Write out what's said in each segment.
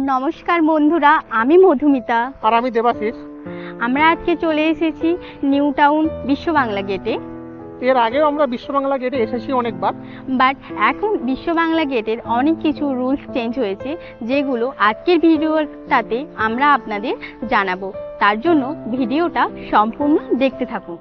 নমস্কার বন্ধুরা, আমি মধুমিতা আর আমি দেবাশিস। আমরা আজকে চলে এসেছি নিউ টাউন বিশ্ব বাংলা গেটে। এর আগেও আমরা বিশ্ব বাংলা গেটে এসেছি অনেকবার, বাট এখন বিশ্ব বাংলা গেটের অনেক কিছু রুলস চেঞ্জ হয়েছে, যেগুলো আজকের ভিডিওটাতে আমরা আপনাদের জানাবো। তার জন্য ভিডিওটা সম্পূর্ণ দেখতে থাকুন।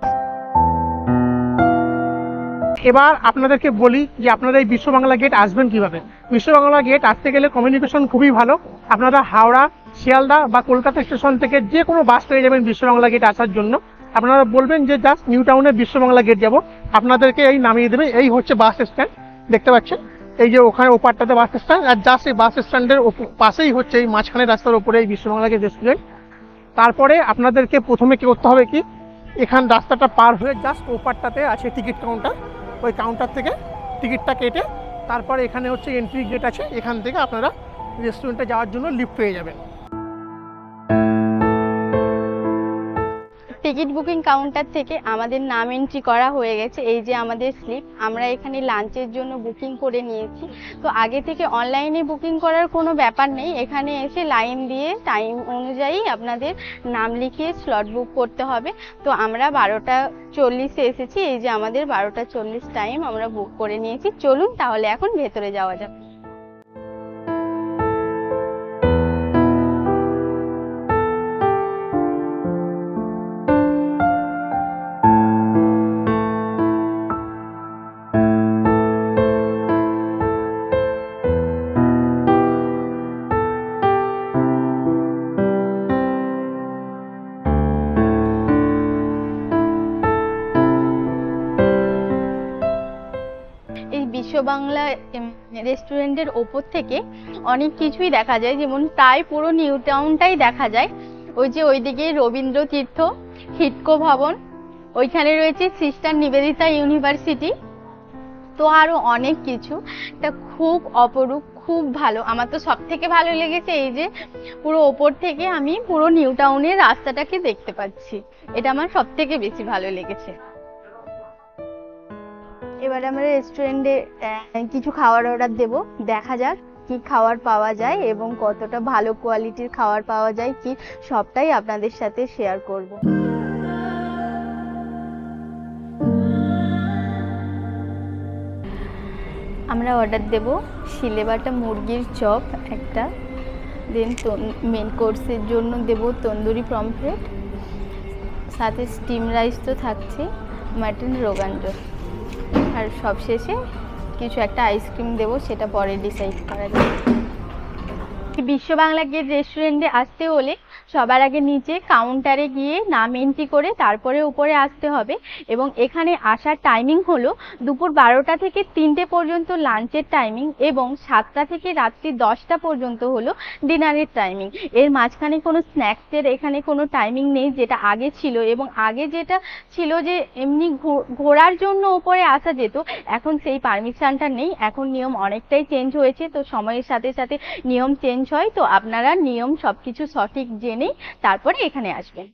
এবার আপনাদেরকে বলি যে আপনারা এই বিশ্ব বাংলা গেট আসবেন কিভাবে। বিশ্ব বাংলা গেট আসতে গেলে কমিউনিকেশন খুবই ভালো। আপনারা হাওড়া, শিয়ালদা বা কলকাতা স্টেশন থেকে যে কোনো বাস পেয়ে যাবেন বিশ্ব বাংলা গেট আসার জন্য। আপনারা বলবেন যে জাস্ট নিউ টাউনের বিশ্ব বাংলা গেট যাব, আপনাদেরকে এই নামিয়ে দেবে। এই হচ্ছে বাস স্ট্যান্ড, দেখতে পাচ্ছেন এই যে ওখানে ওপারটাতে বাস স্ট্যান্ড, আর জাস্ট এই বাস স্ট্যান্ডের পাশেই হচ্ছে এই মাঝখানে রাস্তার উপরে এই বিশ্ব বাংলা গেট রেস্টুরেন্ট। তারপরে আপনাদেরকে প্রথমে কি করতে হবে, কি এখান রাস্তাটা পার হয়ে জাস্ট ওপারটাতে আছে টিকিট কাউন্টার। ওই কাউন্টার থেকে টিকিটটা কেটে তারপরে এখানে হচ্ছে এন্ট্রি গেট আছে, এখান থেকে আপনারা রেস্টুরেন্টে যাওয়ার জন্য লিফট পেয়ে যাবেন। টিকিট বুকিং কাউন্টার থেকে আমাদের নাম এন্ট্রি করা হয়ে গেছে। এই যে আমাদের স্লিপ, আমরা এখানে লাঞ্চের জন্য বুকিং করে নিয়েছি। তো আগে থেকে অনলাইনে বুকিং করার কোনো ব্যাপার নেই, এখানে এসে লাইন দিয়ে টাইম অনুযায়ী আপনাদের নাম লিখিয়ে স্লট বুক করতে হবে। তো আমরা 12:40 এসেছি, এই যে আমাদের 12:40 টাইম আমরা বুক করে নিয়েছি। চলুন তাহলে এখন ভেতরে যাওয়া যাক। এই বিশ্ব বাংলা রেস্টুরেন্টের ওপর থেকে অনেক কিছুই দেখা যায়, যেমন প্রায় পুরো নিউ টাউনটাই দেখা যায়। ওই যে ওইদিকে রবীন্দ্র তীর্থ, হিডকো ভবন, ওইখানে রয়েছে সিস্টার নিবেদিতা ইউনিভার্সিটি, তো আরো অনেক কিছু। এটা খুব অপরূপ, খুব ভালো। আমার তো সব থেকে ভালো লেগেছে এই যে পুরো ওপর থেকে আমি পুরো নিউ টাউনের রাস্তাটাকে দেখতে পাচ্ছি, এটা আমার সব থেকে বেশি ভালো লেগেছে। এবার আমরা রেস্টুরেন্টে কিছু খাবার অর্ডার দেব, দেখা যাক কি খাবার পাওয়া যায় এবং কতটা ভালো কোয়ালিটির খাবার পাওয়া যায়, কি সবটাই আপনাদের সাথে শেয়ার করব। আমরা অর্ডার দেব শিলে বাটা মুরগির চপ একটা, দেন মেন কোর্সের জন্য দেব তন্দুরি পমফ্রেট, সাথে স্টিম রাইস তো থাকছে, মাটন রোগান জোশ, আর সবশেষে কিছু একটা আইসক্রিম দেবো, সেটা পরে ডিসাইড করা যাবে। বিশ্ব বাংলা গেট রেস্টুরেন্টে আসতে হলে সবার আগে নিচে কাউন্টারে গিয়ে নাম এন্ট্রি করে তারপরে উপরে আসতে হবে। এবং এখানে আসার টাইমিং হলো দুপুর 12টা থেকে 3টে পর্যন্ত লাঞ্চের টাইমিং, এবং 7টা থেকে রাত্রি 10টা পর্যন্ত হলো ডিনারের টাইমিং। এর মাঝখানে কোনো স্ন্যাক্সের এখানে কোনো টাইমিং নেই, যেটা আগে ছিল। এবং আগে যেটা ছিল যে এমনি ঘোরার জন্য উপরে আসা যেত, এখন সেই পারমিশনটা নেই। এখন নিয়ম অনেকটাই চেঞ্জ হয়েছে, তো সময়ের সাথে সাথে নিয়ম চেঞ্জ হয়। তো আপনারা নিয়ম সবকিছু সঠিক জেনেই তারপরে এখানে আসবেন।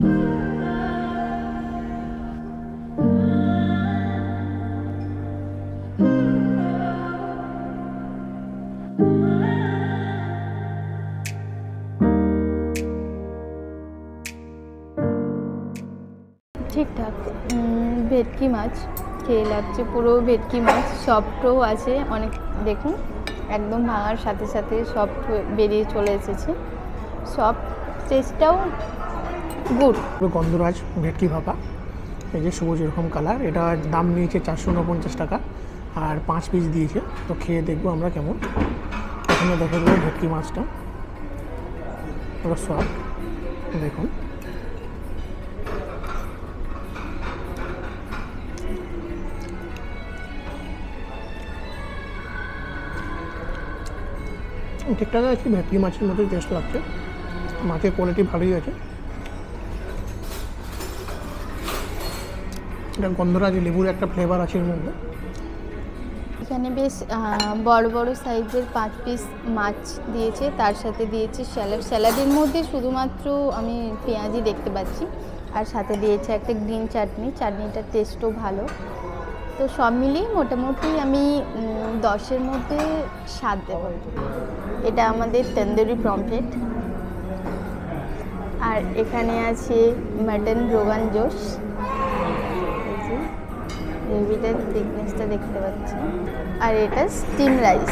ঠিকঠাক ভেটকি মাছ খেয়ে লাগছে, পুরো ভেটকি মাছ, সফটও আছে অনেক, দেখুন একদম ভাঙার সাথে সাথে সফট বেরিয়ে চলে এসেছে। সব টেস্টটাও গুড। গন্ধরাজ ভেটকি ভাপা, এই যে সবুজ এরকম কালার, এটা দাম নিয়েছে 449 টাকা, আর 5 পিস দিয়েছে। তো খেয়ে দেখবো আমরা কেমন। এখানে দেখে দেবো ভেটকি মাছটা, পুরো সব দেখুন। ঠিকঠাক আছে, ভেটকি মাছের মতোই টেস্ট লাগছে, মাছের কোয়ালিটি ভালোই আছে। এটা গন্ধরাজ লেবুর একটা ফ্লেভার আছে এর মধ্যে। এখানে বেশ বড় বড় সাইজের 5 পিস মাছ দিয়েছে, তার সাথে দিয়েছে স্যালাড। স্যালাডের মধ্যে শুধুমাত্র আমি পেঁয়াজি দেখতে পাচ্ছি, আর সাথে দিয়েছে একটা গ্রিন চাটনি, চাটনিটার টেস্টও ভালো। তো সব মিলিয়ে মোটামুটি আমি 10-এর মধ্যে 7 দেব। এটা আমাদের তন্দুরি পমফ্রেট। আর এখানে আছে মাটন রোগান জোশ, গ্রেভিটার থিকনেসটা দেখতে পাচ্ছেন। আর এটা স্টিম রাইস।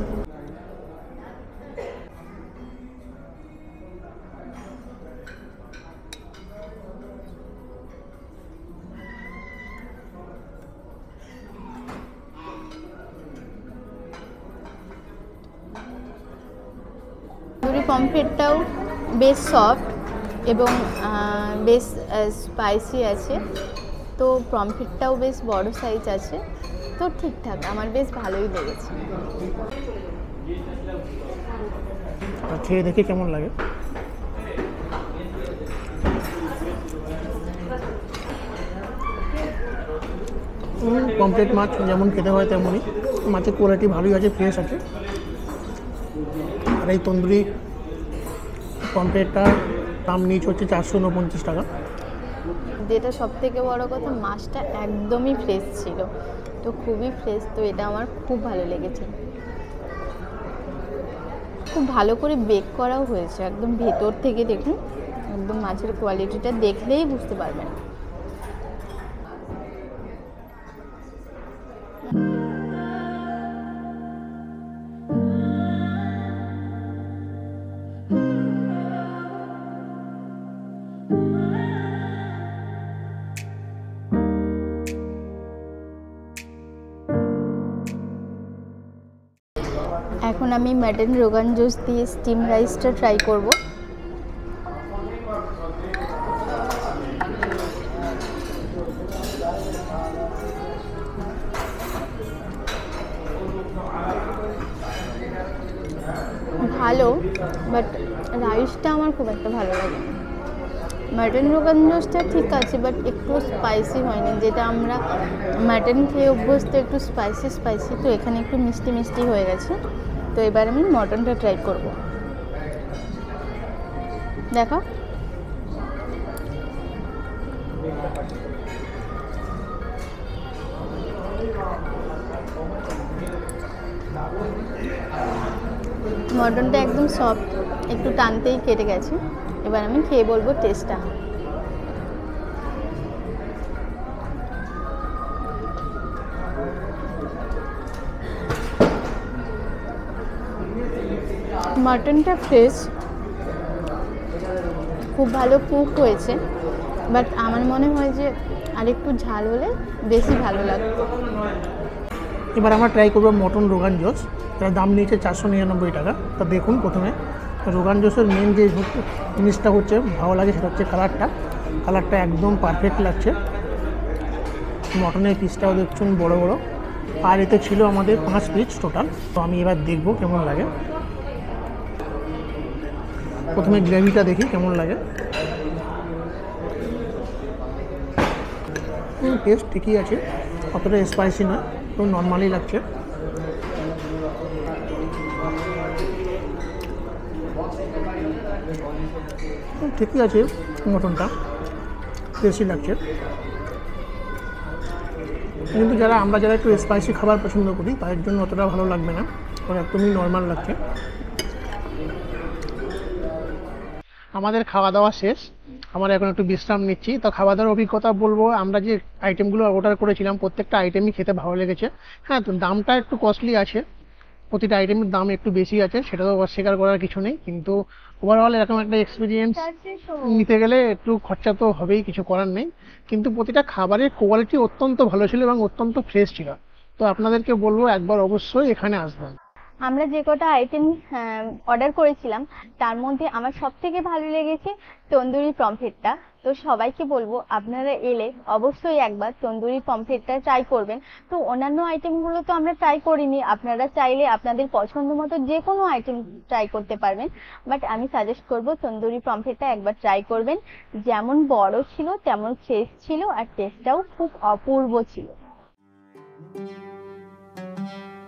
তন্দুরি পমফ্রেটটাও বেশ সফট এবং বেশ স্পাইসি আছে। তো পমফ্রেটটাও বেশ বড় সাইজ আছে, তো ঠিকঠাক আমার বেশ ভালোই লেগেছে। খেয়ে দেখে কেমন লাগে। পমফ্রেট মাছ যেমন খেতে হয় তেমনই, মাছের কোয়ালিটি ভালোই আছে, ফ্রেশ আছে। আর এই তন্দুরি পমফ্রেটটার দাম নিচ হচ্ছে 449 টাকা। যেটা সব থেকে বড় কথা, মাছটা একদমই ফ্রেশ ছিল, তো খুবই ফ্রেশ। তো এটা আমার খুব ভালো লেগেছে। খুব ভালো করে বেক করাও হয়েছে, একদম ভেতর থেকে দেখুন, একদম মাছের কোয়ালিটিটা দেখলেই বুঝতে পারবেন। এখন আমি মাটন রোগান জোশ দিয়ে স্টিম রাইসটা ট্রাই করব। ভালো, বাট রাইসটা আমার খুব একটা ভালো লাগে না। মাটন রোগান জোশটা ঠিক আছে, বাট একটু স্পাইসি হয়নি, যেটা আমরা মাটন খেয়ে অভ্যস্ত একটু স্পাইসি স্পাইসি, তো এখানে একটু মিষ্টি মিষ্টি হয়ে গেছে। তো এবার আমি মটনটা ট্রাই করব। দেখো, মটনটা একদম সফট, একটু টানতেই কেটে গেছে। এবার আমি খেয়ে বলবো টেস্টটা। মাটনটা ফ্রেশ, খুব ভালো কুক হয়েছে, বাট আমার মনে হয় যে আরেকটু ঝাল হলে বেশি ভালো লাগতো। এবার আমরা ট্রাই করবো মটন রোগান জোশ। তার দাম নিয়েছে 499 টাকা। তা দেখুন, প্রথমে রোগান জোশের মেন যে জিনিসটা হচ্ছে ভালো লাগে সেটা হচ্ছে কালারটা একদম পারফেক্ট লাগছে। মটনের পিসটাও দেখছেন বড় বড়। আর এতে ছিল আমাদের 5 পিস টোটাল। তো আমি এবার দেখবো কেমন লাগে। প্রথমে গ্রেভিটা দেখি কেমন লাগে। টেস্ট ঠিকই আছে, অতটা স্পাইসি নয়, তো নর্মালি লাগছে। ঠিকই আছে, মটনটা টেস্টি লাগছে। কিন্তু আমরা যারা একটু স্পাইসি খাবার পছন্দ করি তাদের জন্য অতটা ভালো লাগবে না, কারণ একদমই নর্মাল লাগছে। আমাদের খাওয়া দাওয়া শেষ, আমরা এখন একটু বিশ্রাম নিচ্ছি। তো খাওয়া দাওয়ার অভিজ্ঞতা বলবো, আমরা যে আইটেমগুলো অর্ডার করেছিলাম প্রত্যেকটা আইটেমই খেতে ভালো লেগেছে। হ্যাঁ, তো দামটা একটু কস্টলি আছে, প্রতিটা আইটেমের দাম একটু বেশি আছে, সেটাও অস্বীকার করার কিছু নেই। কিন্তু ওভারঅল এরকম একটা এক্সপিরিয়েন্স নিতে গেলে একটু খরচা তো হবেই, কিছু করার নেই। কিন্তু প্রতিটা খাবারের কোয়ালিটি অত্যন্ত ভালো ছিল এবং অত্যন্ত ফ্রেশ ছিল। তো আপনাদেরকে বলবো একবার অবশ্যই এখানে আসবেন। আমরা যে কটা আইটেম অর্ডার করেছিলাম তার মধ্যে আমার সব থেকে ভালো লেগেছে তন্দুরি পমফ্রেটটা। তো সবাইকে বলবো আপনারা এলে অবশ্যই একবার তন্দুরি পমফ্রেটটা ট্রাই করবেন। তো অন্যান্য আইটেমগুলো তো আমরা ট্রাই করিনি, আপনারা চাইলে আপনাদের পছন্দ মতো যে কোনো আইটেম ট্রাই করতে পারবেন, বাট আমি সাজেস্ট করব তন্দুরি পমফ্রেটটা একবার ট্রাই করবেন। যেমন বড় ছিল তেমন ফ্রেশ ছিল, আর টেস্টটাও খুব অপূর্ব ছিল।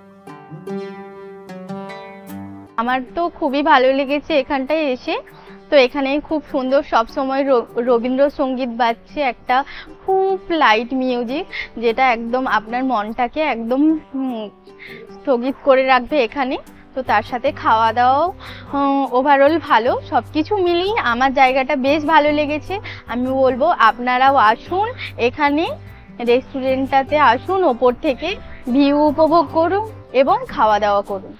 আমার তো খুবই ভালো লেগেছে এখানটায় এসে। তো তো এখানে খুব সুন্দর সব সময় রবীন্দ্রসঙ্গীত বাজছে, একটা খুব লাইট মিউজিক, যেটা একদম আপনার মনটাকে একদম স্থগিত করে রাখবে এখানে। তো তার সাথে খাওয়া দাওয়াও ওভারঅল ভালো, সব কিছু মিলিয়ে আমার জায়গাটা বেশ ভালো লেগেছে। আমি বলবো আপনারাও আসুন এখানে, রেস্টুরেন্টটাতে আসুন, ওপর থেকে ভিউ উপভোগ করুন এবং খাওয়া দাওয়া করুন।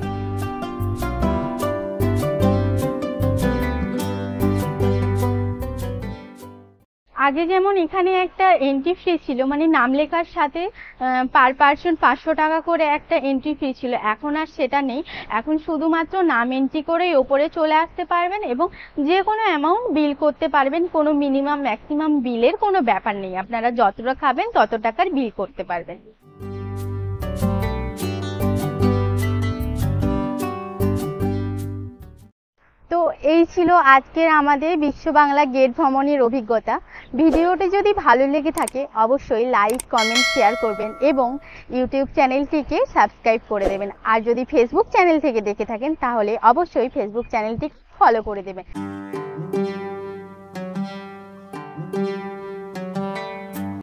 আগে যেমন এখানে একটা এন্ট্রি ফি ছিল, মানে নাম লেখার সাথে পার পার্সন 500 টাকা করে একটা এন্ট্রি ফি ছিল, এখন আর সেটা নেই। এখন শুধুমাত্র নাম এন্ট্রি করেই ওপরে চলে আসতে পারবেন এবং যে কোনো অ্যামাউন্ট বিল করতে পারবেন, কোনো মিনিমাম ম্যাক্সিমাম বিলের কোনো ব্যাপার নেই, আপনারা যতটা খাবেন তত টাকার বিল করতে পারবেন। তো এই ছিল আজকের আমাদের বিশ্ব বাংলা গেট ভ্রমণের অভিজ্ঞতা। ভিডিওটি যদি ভালো লেগে থাকে অবশ্যই লাইক, কমেন্ট, শেয়ার করবেন এবং ইউটিউব চ্যানেলটিকে সাবস্ক্রাইব করে দেবেন। আর যদি ফেসবুক চ্যানেল থেকে দেখে থাকেন তাহলে অবশ্যই ফেসবুক চ্যানেলটি ফলো করে দেবেন।